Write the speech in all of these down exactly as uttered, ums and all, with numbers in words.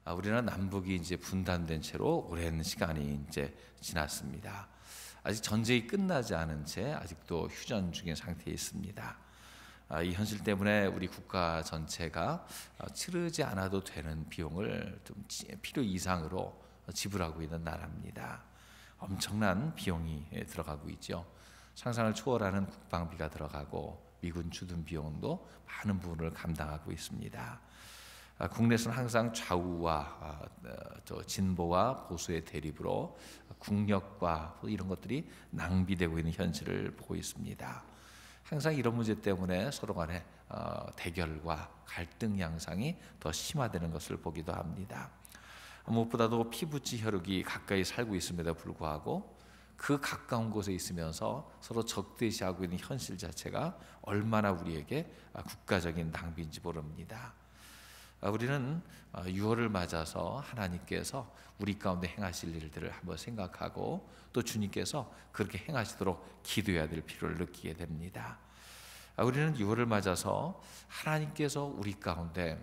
우리나라 남북이 이제 분단된 채로 오랜 시간이 이제 지났습니다. 아직 전쟁이 끝나지 않은 채 아직도 휴전 중인 상태에 있습니다. 이 현실 때문에 우리 국가 전체가 치르지 않아도 되는 비용을 좀 필요 이상으로 지불하고 있는 나라입니다. 엄청난 비용이 들어가고 있죠. 상상을 초월하는 국방비가 들어가고 미군 주둔 비용도 많은 부분을 감당하고 있습니다. 국내에서는 항상 좌우와 진보와 보수의 대립으로 국력과 이런 것들이 낭비되고 있는 현실을 보고 있습니다. 항상 이런 문제 때문에 서로 간의 대결과 갈등 양상이 더 심화되는 것을 보기도 합니다. 무엇보다도 피부치 혈육이 가까이 살고 있음에도 불구하고 그 가까운 곳에 있으면서 서로 적대시하고 있는 현실 자체가 얼마나 우리에게 국가적인 낭비인지 모릅니다. 우리는 유월을 맞아서 하나님께서 우리 가운데 행하실 일들을 한번 생각하고 또 주님께서 그렇게 행하시도록 기도해야 될 필요를 느끼게 됩니다. 우리는 유월을 맞아서 하나님께서 우리 가운데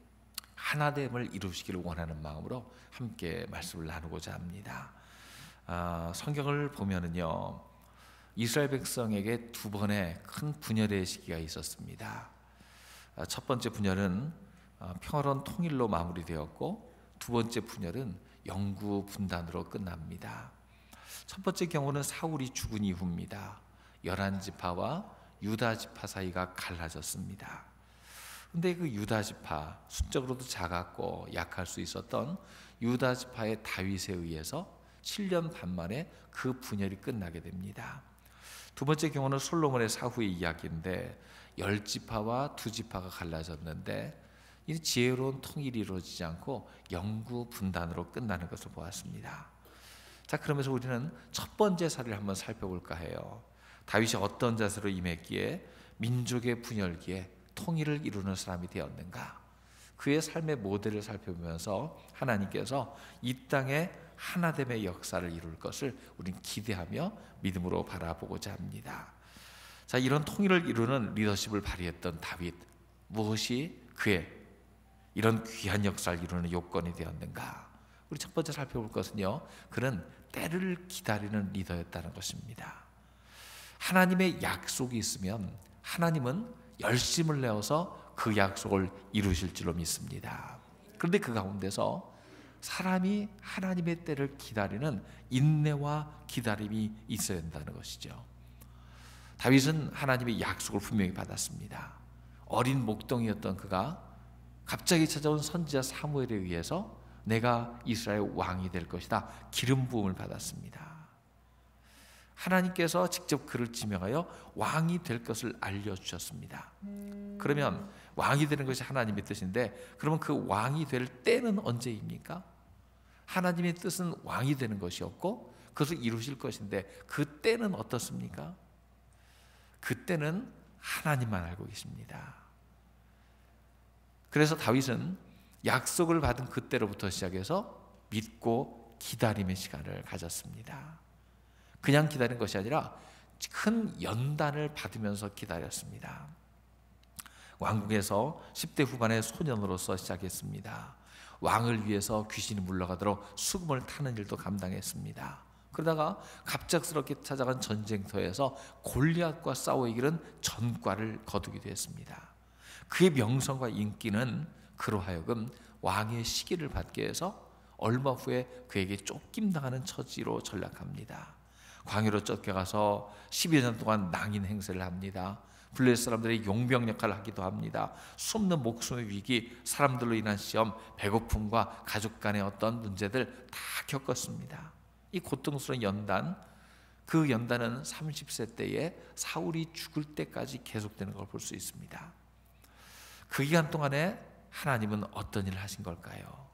하나됨을 이루시기를 원하는 마음으로 함께 말씀을 나누고자 합니다. 아, 성경을 보면은요, 이스라엘 백성에게 두 번의 큰 분열의 시기가 있었습니다. 아, 첫 번째 분열은 평화로운 통일로 마무리되었고 두 번째 분열은 영구 분단으로 끝납니다. 첫 번째 경우는 사울이 죽은 이후입니다. 열한 지파와 유다 지파 사이가 갈라졌습니다. 근데 그 유다 지파, 수적으로도 작았고 약할 수 있었던 유다 지파의 다윗에 의해서 칠 년 반 만에 그 분열이 끝나게 됩니다. 두 번째 경우는 솔로몬의 사후의 이야기인데 열 지파와 두 지파가 갈라졌는데 이 지혜로운 통일이 이루어지지 않고 영구 분단으로 끝나는 것을 보았습니다. 자, 그러면서 우리는 첫 번째 사례를 한번 살펴볼까 해요. 다윗이 어떤 자세로 임했기에 민족의 분열기에 통일을 이루는 사람이 되었는가? 그의 삶의 모델을 살펴보면서 하나님께서 이 땅에 하나됨의 역사를 이룰 것을 우리는 기대하며 믿음으로 바라보고자 합니다. 자, 이런 통일을 이루는 리더십을 발휘했던 다윗, 무엇이 그의 이런 귀한 역사를 이루는 요건이 되었는가? 우리 첫 번째 살펴볼 것은요, 그는 때를 기다리는 리더였다는 것입니다. 하나님의 약속이 있으면 하나님은 열심을 내어서 그 약속을 이루실 줄로 믿습니다. 그런데 그 가운데서 사람이 하나님의 때를 기다리는 인내와 기다림이 있어야 한다는 것이죠. 다윗은 하나님의 약속을 분명히 받았습니다. 어린 목동이었던 그가 갑자기 찾아온 선지자 사무엘에 의해서 내가 이스라엘 왕이 될 것이다, 기름 부음을 받았습니다. 하나님께서 직접 그를 지명하여 왕이 될 것을 알려주셨습니다. 그러면 왕이 되는 것이 하나님의 뜻인데, 그러면 그 왕이 될 때는 언제입니까? 하나님의 뜻은 왕이 되는 것이었고 그것을 이루실 것인데 그 때는 어떻습니까? 그 때는 하나님만 알고 계십니다. 그래서 다윗은 약속을 받은 그때로부터 시작해서 믿고 기다림의 시간을 가졌습니다. 그냥 기다린 것이 아니라 큰 연단을 받으면서 기다렸습니다. 왕궁에서 십 대 후반의 소년으로서 시작했습니다. 왕을 위해서 귀신이 물러가도록 수금을 타는 일도 감당했습니다. 그러다가 갑작스럽게 찾아간 전쟁터에서 골리앗과 싸워 이기는 전과를 거두기도 했습니다. 그의 명성과 인기는 그로 하여금 왕의 시기를 받게 해서 얼마 후에 그에게 쫓김당하는 처지로 전락합니다. 광야로 쫓겨가서 십여 년 동안 낭인 행세를 합니다. 블레셋 사람들의 용병 역할을 하기도 합니다. 숨는 목숨의 위기, 사람들로 인한 시험, 배고픔과 가족 간의 어떤 문제들 다 겪었습니다. 이 고통스러운 연단, 그 연단은 삼십 세 때에 사울이 죽을 때까지 계속되는 걸 볼 수 있습니다. 그 기간 동안에 하나님은 어떤 일을 하신 걸까요?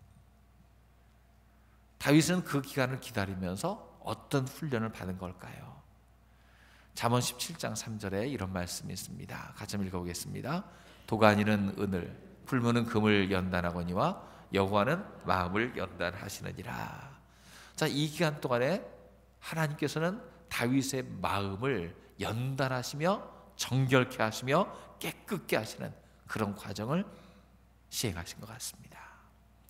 다윗은 그 기간을 기다리면서 어떤 훈련을 받은 걸까요? 잠언 십칠 장 삼 절에 이런 말씀이 있습니다. 같이 한번 읽어보겠습니다. 도가니는 은을, 풀무는 금을 연단하거니와 여호와는 마음을 연단하시느니라. 자, 이 기간 동안에 하나님께서는 다윗의 마음을 연단하시며 정결케 하시며 깨끗게 하시는 그런 과정을 시행하신 것 같습니다.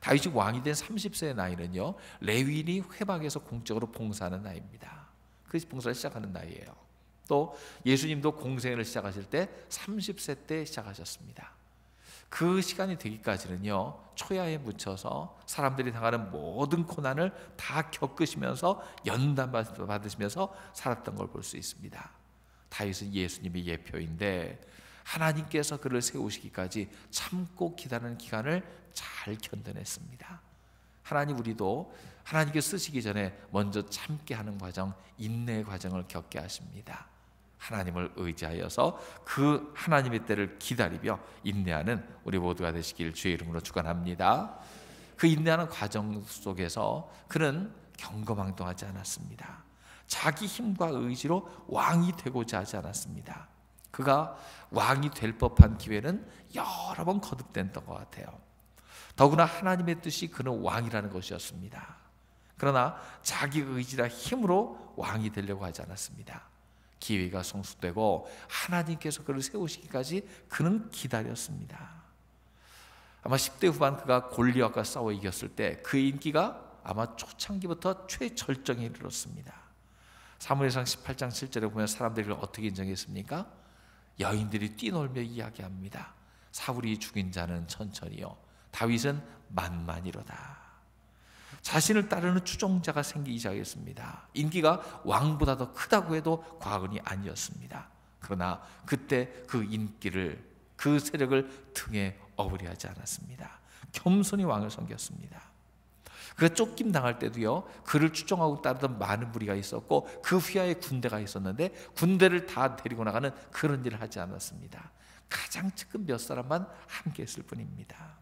다윗이 왕이 된 삼십 세의 나이는요, 레위인이 회막에서 공적으로 봉사하는 나이입니다. 그래서 봉사를 시작하는 나이예요. 또 예수님도 공생애를 시작하실 때 삼십 세 때 시작하셨습니다. 그 시간이 되기까지는요, 초야에 묻혀서 사람들이 당하는 모든 고난을 다 겪으시면서 연단 받으시면서 살았던 걸 볼 수 있습니다. 다윗은 예수님의 예표인데 하나님께서 그를 세우시기까지 참고 기다리는 기간을 잘 견뎌냈습니다. 하나님, 우리도 하나님께 쓰시기 전에 먼저 참게 하는 과정, 인내의 과정을 겪게 하십니다. 하나님을 의지하여서 그 하나님의 때를 기다리며 인내하는 우리 모두가 되시길 주의 이름으로 축원합니다. 그 인내하는 과정 속에서 그는 경거망동하지 않았습니다. 자기 힘과 의지로 왕이 되고자 하지 않았습니다. 그가 왕이 될 법한 기회는 여러 번 거듭됐던 것 같아요. 더구나 하나님의 뜻이 그는 왕이라는 것이었습니다. 그러나 자기 의지나 힘으로 왕이 되려고 하지 않았습니다. 기회가 성숙되고 하나님께서 그를 세우시기까지 그는 기다렸습니다. 아마 십 대 후반 그가 골리앗과 싸워 이겼을 때 그의 인기가 아마 초창기부터 최절정에 이르렀습니다. 사무엘상 십팔 장 칠 절에 보면 사람들이 그를 어떻게 인정했습니까? 여인들이 뛰놀며 이야기합니다. 사울이 죽인 자는 천천히요, 다윗은 만만이로다. 자신을 따르는 추종자가 생기기 시작했습니다. 인기가 왕보다 더 크다고 해도 과언이 아니었습니다. 그러나 그때 그 인기를, 그 세력을 등에 업으려 하지 않았습니다. 겸손히 왕을 섬겼습니다. 그가 쫓김 당할 때도요, 그를 추종하고 따르던 많은 무리가 있었고 그 휘하에 군대가 있었는데 군대를 다 데리고 나가는 그런 일을 하지 않았습니다. 가장 측근 몇 사람만 함께 했을 뿐입니다.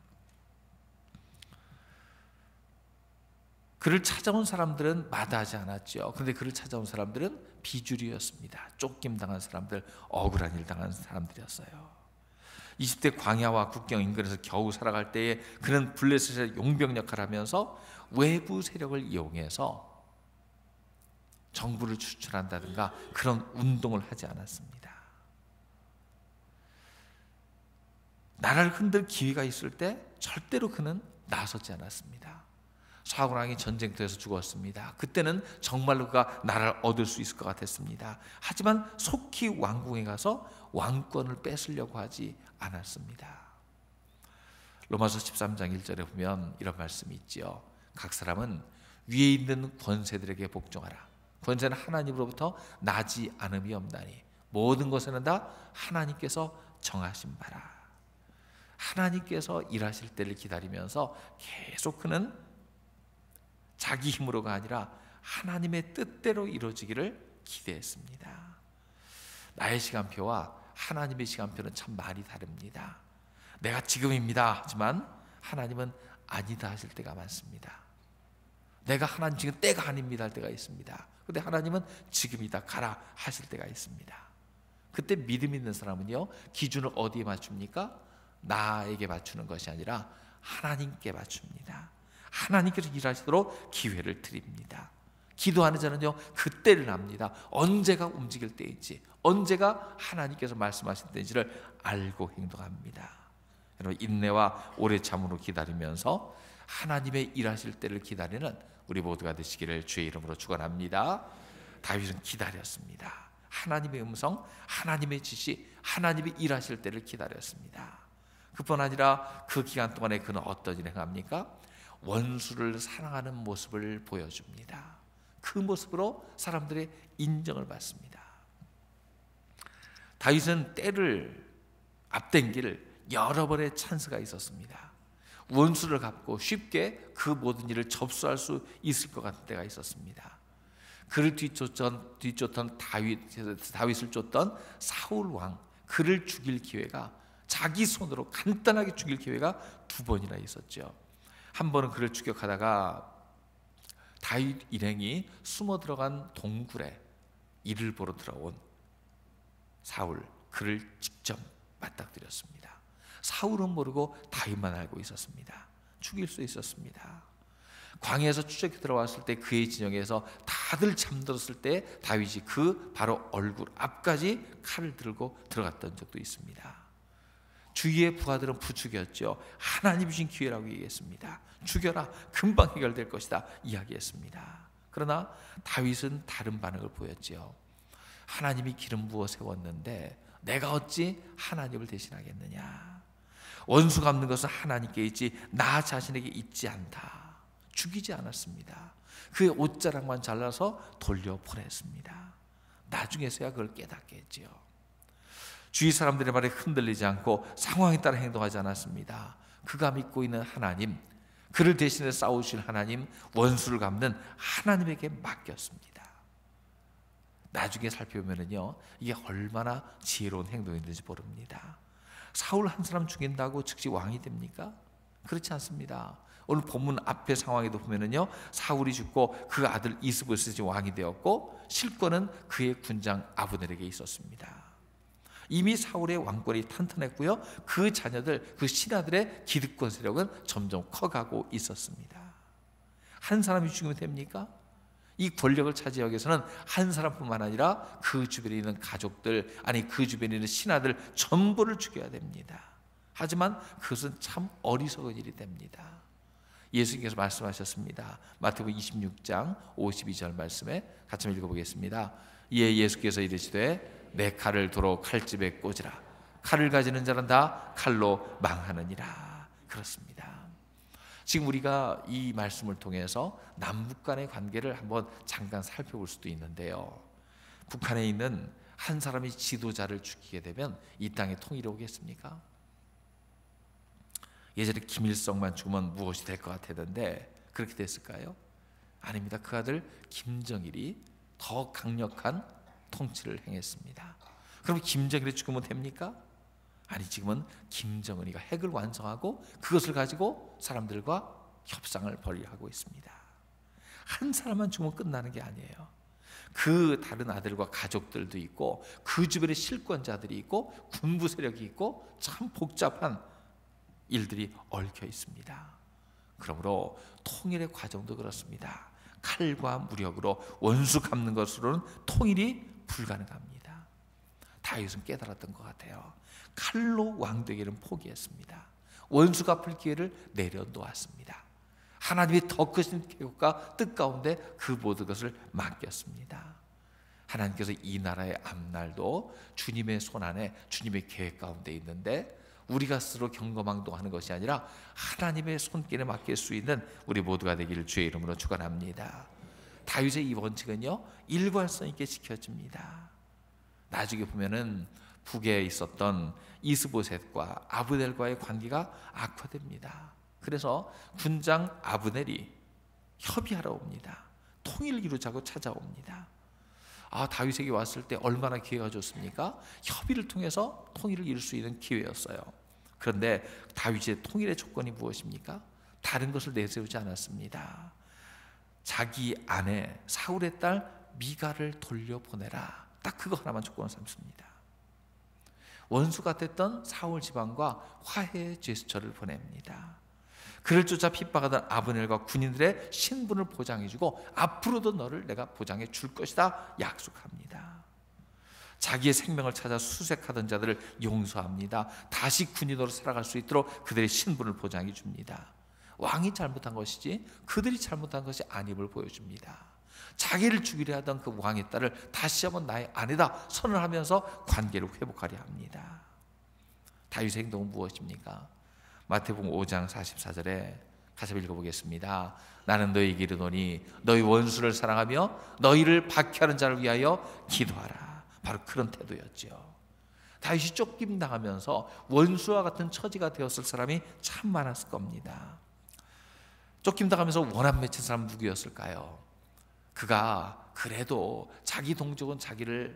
그를 찾아온 사람들은 마다하지 않았죠. 그런데 그를 찾아온 사람들은 비주류였습니다. 쫓김 당한 사람들, 억울한 일 당한 사람들이었어요. 이십 대 광야와 국경 인근에서 겨우 살아갈 때에 그는 블레셋의 용병 역할을 하면서 외부 세력을 이용해서 정부를 추출한다든가 그런 운동을 하지 않았습니다. 나라를 흔들 기회가 있을 때 절대로 그는 나서지 않았습니다. 사울 왕이 전쟁터에서 죽었습니다. 그때는 정말로 그가 나라를 얻을 수 있을 것 같았습니다. 하지만 속히 왕궁에 가서 왕권을 뺏으려고 하지 않았습니다. 로마서 십삼 장 일 절에 보면 이런 말씀이 있지요. 각 사람은 위에 있는 권세들에게 복종하라. 권세는 하나님으로부터 나지 않음이 없나니 모든 것에는 다 하나님께서 정하신 바라. 하나님께서 일하실 때를 기다리면서 계속 그는 자기 힘으로가 아니라 하나님의 뜻대로 이루어지기를 기대했습니다. 나의 시간표와 하나님의 시간표는 참 많이 다릅니다. 내가 지금입니다 하지만 하나님은 아니다 하실 때가 많습니다. 내가 하나님 지금 때가 아닙니다 할 때가 있습니다. 그런데 하나님은 지금이다 가라 하실 때가 있습니다. 그때 믿음 있는 사람은요, 기준을 어디에 맞춥니까? 나에게 맞추는 것이 아니라 하나님께 맞춥니다. 하나님께서 일하시도록 기회를 드립니다. 기도하는 자는요, 그때를 압니다. 언제가 움직일 때인지, 언제가 하나님께서 말씀하신 때인지를 알고 행동합니다. 여러분, 인내와 오래 참으로 기다리면서 하나님의 일하실 때를 기다리는 우리 모두가 되시기를 주의 이름으로 축원합니다. 다윗은 기다렸습니다. 하나님의 음성, 하나님의 지시, 하나님의 일하실 때를 기다렸습니다. 그뿐 아니라 그 기간 동안에 그는 어떤 일을 행합니까? 원수를 사랑하는 모습을 보여줍니다. 그 모습으로 사람들의 인정을 받습니다. 다윗은 때를 앞당길 여러 번의 찬스가 있었습니다. 원수를 갚고 쉽게 그 모든 일을 접수할 수 있을 것 같은 때가 있었습니다. 그를 뒤쫓던, 뒤쫓던 다윗, 다윗을 쫓던 사울 왕, 그를 죽일 기회가, 자기 손으로 간단하게 죽일 기회가 두 번이나 있었죠. 한 번은 그를 추격하다가 다윗 일행이 숨어 들어간 동굴에 이를 보러 들어온 사울, 그를 직접 맞닥뜨렸습니다. 사울은 모르고 다윗만 알고 있었습니다. 죽일 수 있었습니다. 광야에서 추적해 들어왔을 때 그의 진영에서 다들 잠들었을 때 다윗이 그 바로 얼굴 앞까지 칼을 들고 들어갔던 적도 있습니다. 주위의 부하들은 부추겼죠. 하나님 주신 기회라고 얘기했습니다. 죽여라, 금방 해결될 것이다 이야기했습니다. 그러나 다윗은 다른 반응을 보였죠. 하나님이 기름 부어 세웠는데 내가 어찌 하나님을 대신하겠느냐. 원수 갚는 것은 하나님께 있지 나 자신에게 있지 않다. 죽이지 않았습니다. 그의 옷자락만 잘라서 돌려보냈습니다. 나중에서야 그걸 깨닫게 했지요. 주위 사람들의 말에 흔들리지 않고 상황에 따라 행동하지 않았습니다. 그가 믿고 있는 하나님, 그를 대신해 싸우실 하나님, 원수를 갚는 하나님에게 맡겼습니다. 나중에 살펴보면요, 이게 얼마나 지혜로운 행동인지 모릅니다. 사울 한 사람 죽인다고 즉시 왕이 됩니까? 그렇지 않습니다. 오늘 본문 앞의 상황에도 보면은요, 사울이 죽고 그 아들 이스보셋이 왕이 되었고 실권은 그의 군장 아브넬에게 있었습니다. 이미 사울의 왕권이 탄탄했고요, 그 자녀들, 그 신하들의 기득권 세력은 점점 커가고 있었습니다. 한 사람이 죽으면 됩니까? 이 권력을 차지하기 위해서는 한 사람뿐만 아니라 그 주변에 있는 가족들, 아니 그 주변에 있는 신하들 전부를 죽여야 됩니다. 하지만 그것은 참 어리석은 일이 됩니다. 예수님께서 말씀하셨습니다. 마태복음 이십육 장 오십이 절 말씀에 같이 한번 읽어보겠습니다. 이에 예수께서 이르시되 내 칼을 도로 칼집에 꽂으라. 칼을 가지는 자는 다 칼로 망하느니라. 그렇습니다. 지금 우리가 이 말씀을 통해서 남북 간의 관계를 한번 잠깐 살펴볼 수도 있는데요, 북한에 있는 한 사람이 지도자를 죽이게 되면 이 땅에 통일이 오겠습니까? 예전에 김일성만 죽으면 무엇이 될 것 같았는데 그렇게 됐을까요? 아닙니다. 그 아들 김정일이 더 강력한 통치를 행했습니다. 그럼 김정일이 죽으면 됩니까? 아니, 지금은 김정은이가 핵을 완성하고 그것을 가지고 사람들과 협상을 벌이하고 있습니다. 한 사람만 죽으면 끝나는 게 아니에요. 그 다른 아들과 가족들도 있고 그 주변에 실권자들이 있고 군부 세력이 있고 참 복잡한 일들이 얽혀 있습니다. 그러므로 통일의 과정도 그렇습니다. 칼과 무력으로 원수 갚는 것으로는 통일이 불가능합니다. 다윗은 깨달았던 것 같아요. 칼로 왕되기를 포기했습니다. 원수 갚을 기회를 내려놓았습니다. 하나님이 더 크신 계획과 뜻 가운데 그 모든 것을 맡겼습니다. 하나님께서 이 나라의 앞날도 주님의 손안에 주님의 계획 가운데 있는데 우리가 스스로 경거망동하는 것이 아니라 하나님의 손길에 맡길 수 있는 우리 모두가 되기를 주의 이름으로 축원합니다. 다윗의 이 원칙은요, 일관성 있게 지켜집니다. 나중에 보면은 북에 있었던 이스보셋과 아브넬과의 관계가 악화됩니다. 그래서 군장 아브넬이 협의하러 옵니다. 통일을 이루자고 찾아옵니다. 아, 다윗에게 왔을 때 얼마나 기회가 좋습니까? 협의를 통해서 통일을 이룰 수 있는 기회였어요. 그런데 다윗의 통일의 조건이 무엇입니까? 다른 것을 내세우지 않았습니다. 자기 아내 사울의 딸 미갈을 돌려보내라. 딱 그거 하나만 조건을 삼습니다. 원수 같았던 사울 지방과 화해의 제스처를 보냅니다. 그를 쫓아 핍박하던 아브넬과 군인들의 신분을 보장해주고 앞으로도 너를 내가 보장해 줄 것이다 약속합니다. 자기의 생명을 찾아 수색하던 자들을 용서합니다. 다시 군인으로 살아갈 수 있도록 그들의 신분을 보장해 줍니다. 왕이 잘못한 것이지 그들이 잘못한 것이 아님을 보여줍니다. 자기를 죽이려 하던 그 왕의 딸을 다시 한번 나의 아내다 선언하면서 관계를 회복하려 합니다. 다윗의 행동은 무엇입니까? 마태복음 오 장 사십사 절에 같이 읽어보겠습니다. 나는 너희에게 이르노니 너희 원수를 사랑하며 너희를 박해하는 자를 위하여 기도하라. 바로 그런 태도였죠. 다윗이 쫓김당하면서 원수와 같은 처지가 되었을 사람이 참 많았을 겁니다. 쫓김당하면서 원한 맺힌 사람은 누구였을까요? 그가 그래도 자기 동족은 자기를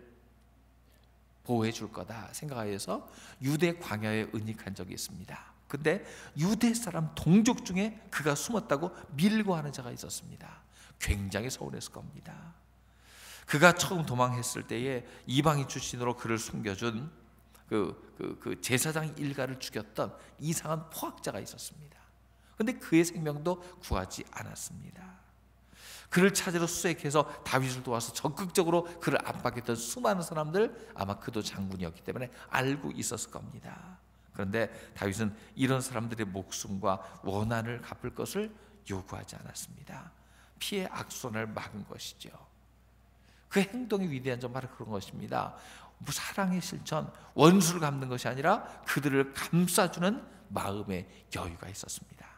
보호해 줄 거다 생각하여서 유대 광야에 은닉한 적이 있습니다. 근데 유대 사람 동족 중에 그가 숨었다고 밀고 하는 자가 있었습니다. 굉장히 서운했을 겁니다. 그가 처음 도망했을 때에 이방인 출신으로 그를 숨겨준 그, 그, 그 제사장 일가를 죽였던 이상한 포악자가 있었습니다. 근데 그의 생명도 구하지 않았습니다. 그를 찾으러 수색해서 다윗을 도와서 적극적으로 그를 압박했던 수많은 사람들, 아마 그도 장군이었기 때문에 알고 있었을 겁니다. 그런데 다윗은 이런 사람들의 목숨과 원한을 갚을 것을 요구하지 않았습니다. 피해 악순환을 막은 것이죠. 그 행동이 위대한 점 바로 그런 것입니다. 사랑의 실천, 원수를 갚는 것이 아니라 그들을 감싸주는 마음의 여유가 있었습니다.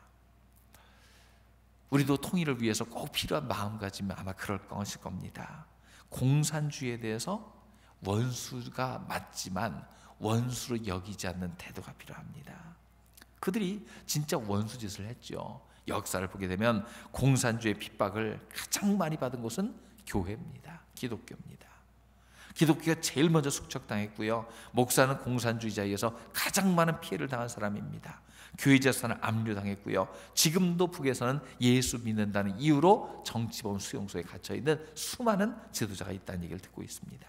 우리도 통일을 위해서 꼭 필요한 마음가짐이 아마 그럴 것일 겁니다. 공산주의에 대해서 원수가 맞지만 원수로 여기지 않는 태도가 필요합니다. 그들이 진짜 원수짓을 했죠. 역사를 보게 되면 공산주의 핍박을 가장 많이 받은 곳은 교회입니다. 기독교입니다. 기독교가 제일 먼저 숙척당했고요. 목사는 공산주의자에 의해서 가장 많은 피해를 당한 사람입니다. 교회 재산을 압류당했고요. 지금도 북에서는 예수 믿는다는 이유로 정치범 수용소에 갇혀있는 수많은 지도자가 있다는 얘기를 듣고 있습니다.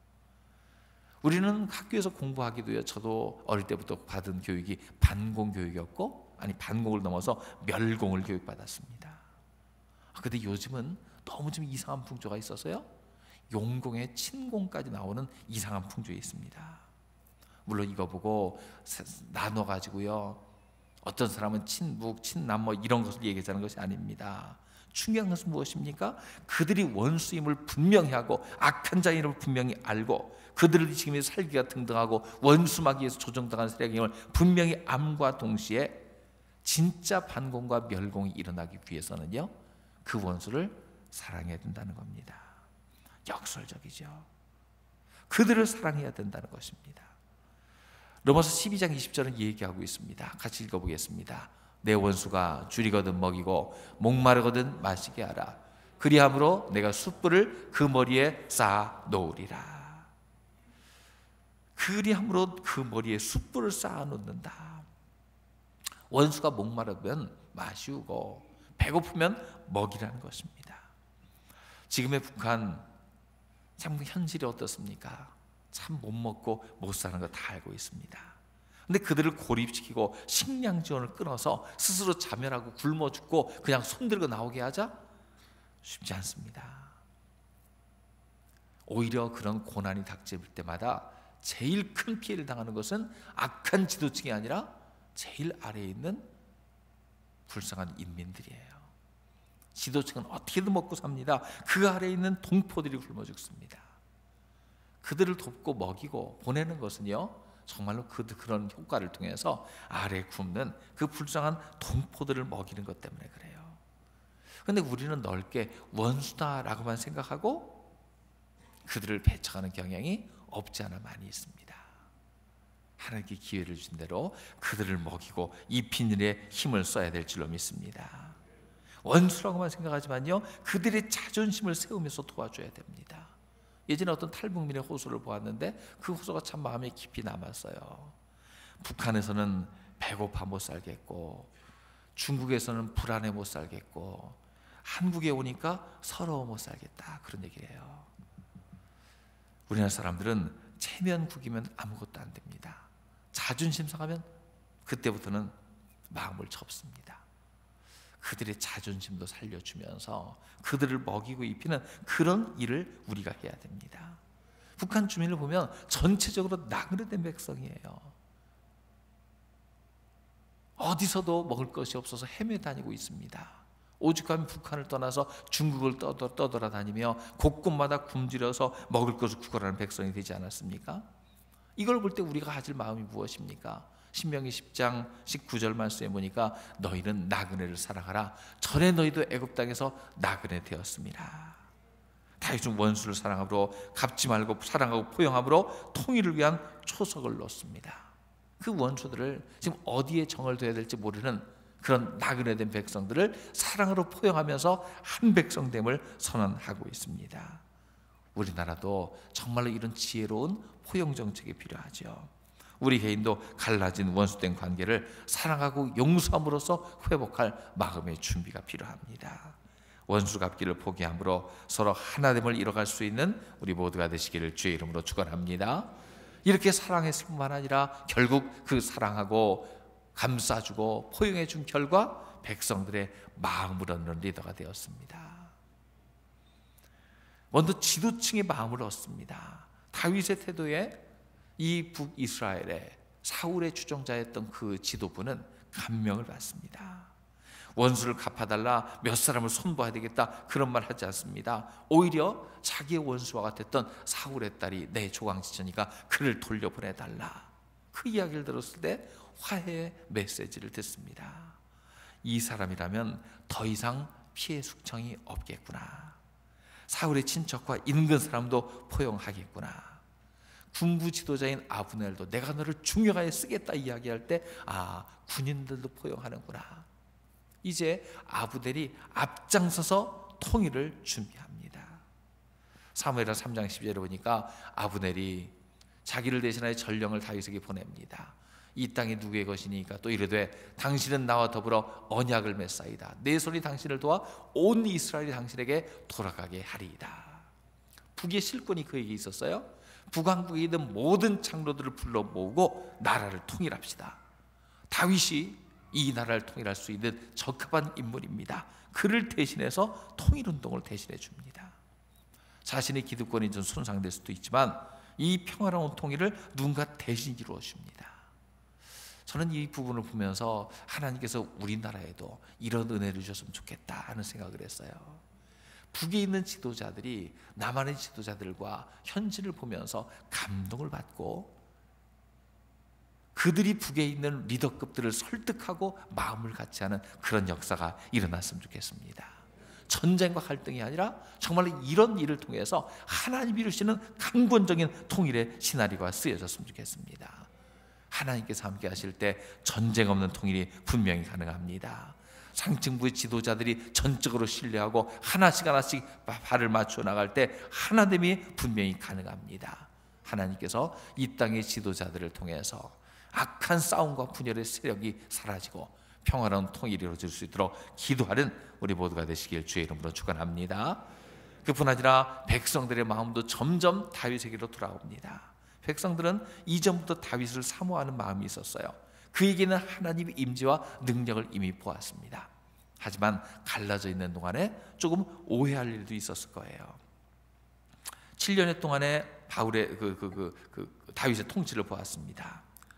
우리는 학교에서 공부하기도요, 저도 어릴 때부터 받은 교육이 반공교육이었고, 아니 반공을 넘어서 멸공을 교육받았습니다. 그런데 요즘은 너무 좀 이상한 풍조가 있어서요, 용공에 친공까지 나오는 이상한 풍조에 있습니다. 물론 이거 보고 나눠가지고요, 어떤 사람은 친북, 친남 뭐 이런 것을 얘기하자는 것이 아닙니다. 중요한 것은 무엇입니까? 그들이 원수임을 분명히 하고 악한 자임을 분명히 알고 그들을 지금 살기가 등등하고 원수마귀에서 조정당한 세력임을 분명히 암과 동시에 진짜 반공과 멸공이 일어나기 위해서는요, 그 원수를 사랑해야 된다는 겁니다. 역설적이죠. 그들을 사랑해야 된다는 것입니다. 로마서 십이 장 이십 절은 얘기하고 있습니다. 같이 읽어보겠습니다. 내 원수가 줄이거든 먹이고 목마르거든 마시게 하라. 그리함으로 내가 숯불을 그 머리에 쌓아 놓으리라. 그리함으로 그 머리에 숯불을 쌓아 놓는다. 원수가 목마르면 마시우고 배고프면 먹이라는 것입니다. 지금의 북한 참 현실이 어떻습니까? 참 못 먹고 못 사는 거 다 알고 있습니다. 근데 그들을 고립시키고 식량 지원을 끊어서 스스로 자멸하고 굶어 죽고 그냥 손들고 나오게 하자? 쉽지 않습니다. 오히려 그런 고난이 닥칠 때마다 제일 큰 피해를 당하는 것은 악한 지도층이 아니라 제일 아래에 있는 불쌍한 인민들이에요. 지도층은 어떻게든 먹고 삽니다. 그 아래에 있는 동포들이 굶어 죽습니다. 그들을 돕고 먹이고 보내는 것은요, 정말로 그, 그런 효과를 통해서 아래 굶는 그 불쌍한 동포들을 먹이는 것 때문에 그래요. 그런데 우리는 넓게 원수다라고만 생각하고 그들을 배척하는 경향이 없지 않아 많이 있습니다. 하나님께 기회를 준 대로 그들을 먹이고 입힌 일에 힘을 써야 될 줄로 믿습니다. 원수라고만 생각하지만요, 그들의 자존심을 세우면서 도와줘야 됩니다. 예전에 어떤 탈북민의 호소를 보았는데 그 호소가 참 마음에 깊이 남았어요. 북한에서는 배고파 못 살겠고 중국에서는 불안해 못 살겠고 한국에 오니까 서러워 못 살겠다, 그런 얘기를 해요. 우리나라 사람들은 체면국이면 아무것도 안 됩니다. 자존심 상하면 그때부터는 마음을 접습니다. 그들의 자존심도 살려주면서 그들을 먹이고 입히는 그런 일을 우리가 해야 됩니다. 북한 주민을 보면 전체적으로 나그네된 백성이에요. 어디서도 먹을 것이 없어서 헤매 다니고 있습니다. 오죽하면 북한을 떠나서 중국을 떠돌, 떠돌아다니며 곳곳마다 굶주려서 먹을 것을 구걸하는 백성이 되지 않았습니까? 이걸 볼 때 우리가 가질 마음이 무엇입니까? 신명기 십 장 십구 절 말씀에 보니까 너희는 나그네를 사랑하라. 전에 너희도 애굽 땅에서 나그네 되었습니다. 다윗은 원수를 사랑함으로 갚지 말고 사랑하고 포용함으로 통일을 위한 초석을 놓습니다. 그 원수들을 지금 어디에 정을 둬야 될지 모르는 그런 나그네된 백성들을 사랑으로 포용하면서 한 백성됨을 선언하고 있습니다. 우리나라도 정말로 이런 지혜로운 포용 정책이 필요하죠. 우리 개인도 갈라진 원수된 관계를 사랑하고 용서함으로써 회복할 마음의 준비가 필요합니다. 원수 갚기를 포기함으로 서로 하나됨을 이뤄갈 수 있는 우리 모두가 되시기를 주의 이름으로 축원합니다. 이렇게 사랑했을 뿐만 아니라 결국 그 사랑하고 감싸주고 포용해 준 결과 백성들의 마음을 얻는 리더가 되었습니다. 먼저 지도층의 마음을 얻습니다. 다윗의 태도에 이 북이스라엘에 사울의 추종자였던 그 지도부는 감명을 받습니다. 원수를 갚아달라, 몇 사람을 손봐야 되겠다, 그런 말 하지 않습니다. 오히려 자기의 원수와 같았던 사울의 딸이 내 조강지천이가 그를 돌려보내달라, 그 이야기를 들었을 때 화해의 메시지를 듣습니다. 이 사람이라면 더 이상 피해 숙청이 없겠구나, 사울의 친척과 인근 사람도 포용하겠구나, 군부 지도자인 아브넬도 내가 너를 중요하게 쓰겠다 이야기할 때 아, 군인들도 포용하는구나. 이제 아브넬이 앞장서서 통일을 준비합니다. 사무엘하 삼 장 십 절에 보니까 아브넬이 자기를 대신하여 전령을 다윗에게 보냅니다. 이 땅이 누구의 것이니까 또 이르되 당신은 나와 더불어 언약을 맺사이다. 내 손이 당신을 도와 온 이스라엘이 당신에게 돌아가게 하리이다. 북의 실권이 그에게 있었어요. 북왕국에 있는 모든 장로들을 불러 모으고 나라를 통일합시다. 다윗이 이 나라를 통일할 수 있는 적합한 인물입니다. 그를 대신해서 통일운동을 대신해 줍니다. 자신의 기득권이 좀 손상될 수도 있지만 이 평화로운 통일을 누군가 대신 이루어 줍니다. 저는 이 부분을 보면서 하나님께서 우리나라에도 이런 은혜를 주셨으면 좋겠다 하는 생각을 했어요. 북에 있는 지도자들이 남한의 지도자들과 현실을 보면서 감동을 받고 그들이 북에 있는 리더급들을 설득하고 마음을 같이 하는 그런 역사가 일어났으면 좋겠습니다. 전쟁과 갈등이 아니라 정말 이런 일을 통해서 하나님이 이루시는 강권적인 통일의 시나리오가 쓰여졌으면 좋겠습니다. 하나님께서 함께 하실 때 전쟁 없는 통일이 분명히 가능합니다. 상층부의 지도자들이 전적으로 신뢰하고 하나씩 하나씩 발을 맞춰 나갈 때 하나됨이 분명히 가능합니다. 하나님께서 이 땅의 지도자들을 통해서 악한 싸움과 분열의 세력이 사라지고 평화로운 통일이 이루어질 수 있도록 기도하는 우리 모두가 되시길 주의 이름으로 축원합니다. 그뿐 아니라 백성들의 마음도 점점 다윗에게로 돌아옵니다. 백성들은 이전부터 다윗을 사모하는 마음이 있었어요. 그에게는 하나님의 임재와 능력을 이미 보았습니다. 하지만 갈라져 있는 동안에 조금 오해할 일도 있었을 거예요. 칠 년의 동안에 바울의 그, 그, 그, 그 다윗의 통치를 보았습니다.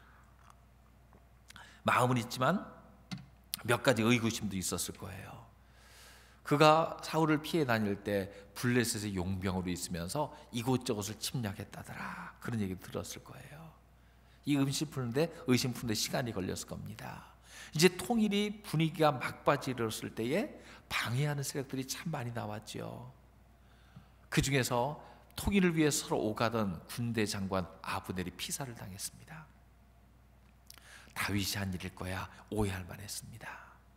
마음은 있지만 몇 가지 의구심도 있었을 거예요. 그가 사울을 피해 다닐 때 블레셋의 용병으로 있으면서 이곳저곳을 침략했다더라, 그런 얘기 들었을 거예요. 이 의심 푸는데 의심 푸는데 시간이 걸렸을 겁니다. 이제 통일이 분위기가 막바지를 때에 방해하는 세력들이 참 많이 나왔죠. 그 중에서 통일을 위해 서로 오가던 군대 장관 아브넬이 피살을 당했습니다. 다윗이 한 일일 거야 오해할 만했습니다.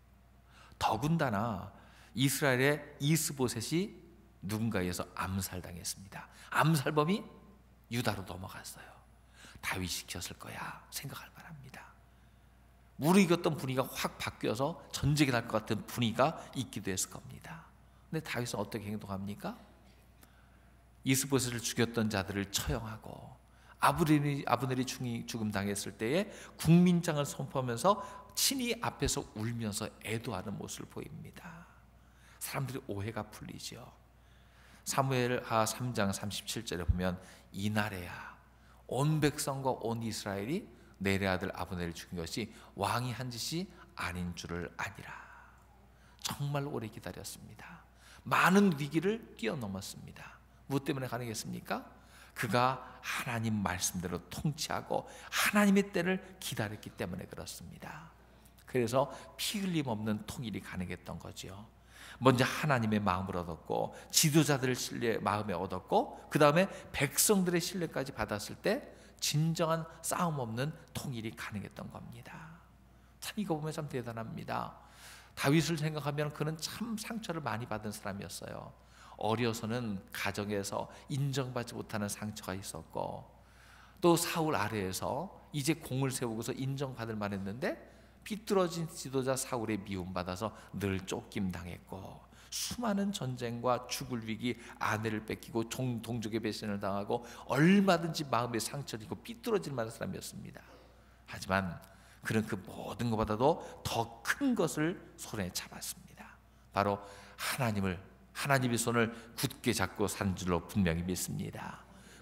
더군다나 이스라엘의 이스보셋이 누군가에 의해서 암살당했습니다. 암살범이 유다로 넘어갔어요. 다윗이 시켰을 거야 생각할 만합니다. 무르익었던 분위기가 확 바뀌어서 전쟁이 날 것 같은 분위기가 있기도 했을 겁니다. 근데 다윗은 어떻게 행동합니까? 이스보셋을 죽였던 자들을 처형하고 아브넬이, 아브넬이 죽음 당했을 때에 국민장을 선포하면서 친히 앞에서 울면서 애도하는 모습을 보입니다. 사람들이 오해가 풀리죠. 사무엘하 삼 장 삼십칠 절에 보면 이날에야 온 백성과 온 이스라엘이 넬의 아들 아브넬을 죽인 것이 왕이 한 짓이 아닌 줄을 아니라. 정말 오래 기다렸습니다. 많은 위기를 뛰어넘었습니다. 무엇 때문에 가능했습니까? 그가 하나님 말씀대로 통치하고 하나님의 때를 기다렸기 때문에 그렇습니다. 그래서 피 흘림 없는 통일이 가능했던 거죠. 먼저 하나님의 마음을 얻었고 지도자들의 신뢰 마음에 얻었고 그 다음에 백성들의 신뢰까지 받았을 때 진정한 싸움 없는 통일이 가능했던 겁니다. 참 이거 보면 참 대단합니다. 다윗을 생각하면 그는 참 상처를 많이 받은 사람이었어요. 어려서는 가정에서 인정받지 못하는 상처가 있었고 또 사울 아래에서 이제 공을 세우고서 인정받을 만했는데 삐뚤어진 지도자 사울의 미움받아서 늘 쫓김 당했고 수많은 전쟁과 죽을 위기, 아내를 뺏기고 종, 동족의 배신을 당하고 얼마든지 마음에 상처를 입고 삐뚤어질 만한 사람이었습니다. 하지만 그는 그 모든 것보다도 더 큰 것을 손에 잡았습니다. 바로 하나님을 하나님의 손을 굳게 잡고 산 줄로 분명히 믿습니다.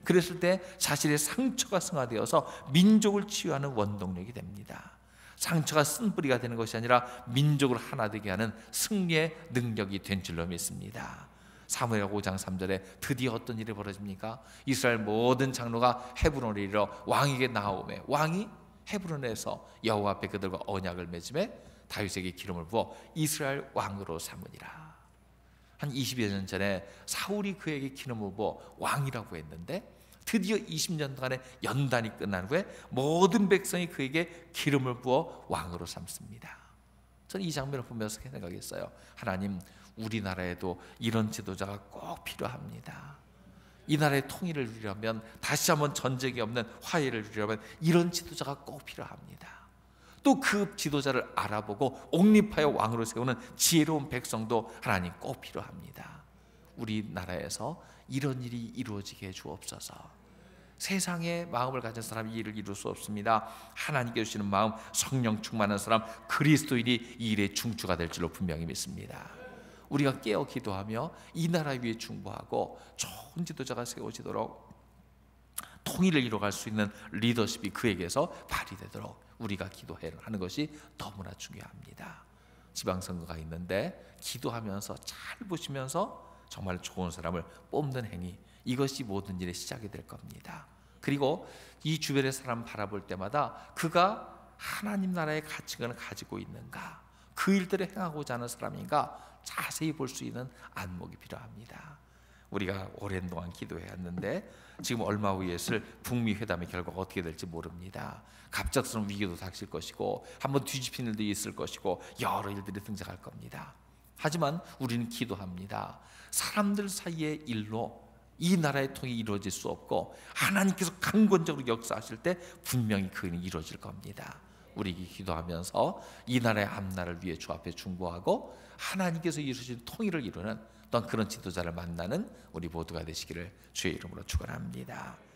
그랬을 때 자신의 상처가 승화되어서 민족을 치유하는 원동력이 됩니다. 상처가 쓴뿌리가 되는 것이 아니라 민족을 하나 되게 하는 승리의 능력이 된 줄로 믿습니다. 사무엘하 오 장 삼 절에 드디어 어떤 일이 벌어집니까? 이스라엘 모든 장로가 헤브론에 이르러 왕에게 나오매 왕이 헤브론에서 여호와 앞에 그들과 언약을 맺음에 다윗에게 기름을 부어 이스라엘 왕으로 삼으니라. 한 이십여 년 전에 사울이 그에게 기름을 부어 왕이라고 했는데 드디어 이십 년간의 연단이 끝난 후에 모든 백성이 그에게 기름을 부어 왕으로 삼습니다. 저는 이 장면을 보면서 생각했어요. 하나님, 우리나라에도 이런 지도자가 꼭 필요합니다. 이 나라의 통일을 이루려면, 다시 한번 전쟁이 없는 화해를 이루려면 이런 지도자가 꼭 필요합니다. 또 그 지도자를 알아보고 옹립하여 왕으로 세우는 지혜로운 백성도 하나님 꼭 필요합니다. 우리나라에서 이런 일이 이루어지게 해 주옵소서. 세상의 마음을 가진 사람이 이 일을 이룰 수 없습니다. 하나님께 주시는 마음, 성령 충만한 사람, 그리스도인이 이 일의 중추가 될 줄로 분명히 믿습니다. 우리가 깨어 기도하며 이 나라 위에 중보하고 좋은 지도자가 세워지도록, 통일을 이뤄갈 수 있는 리더십이 그에게서 발휘되도록 우리가 기도하는 것이 너무나 중요합니다. 지방선거가 있는데 기도하면서 잘 보시면서 정말 좋은 사람을 뽑는 행위, 이것이 모든 일의 시작이 될 겁니다. 그리고 이 주변의 사람 바라볼 때마다 그가 하나님 나라의 가치관을 가지고 있는가, 그 일들을 행하고자 하는 사람인가 자세히 볼 수 있는 안목이 필요합니다. 우리가 오랜 동안 기도해왔는데 지금 얼마 후에 있을 북미 회담의 결과가 어떻게 될지 모릅니다. 갑작스러운 위기도 닥칠 것이고 한번 뒤집힌 일도 있을 것이고 여러 일들이 등장할 겁니다. 하지만 우리는 기도합니다. 사람들 사이의 일로 이 나라의 통일이 이루어질 수 없고 하나님께서 강권적으로 역사하실 때 분명히 그 일이 이루어질 겁니다. 우리 기도하면서 이 나라의 앞날을 위해 주 앞에 중보하고 하나님께서 이루신 통일을 이루는 어떤 그런 지도자를 만나는 우리 모두가 되시기를 주의 이름으로 축원합니다.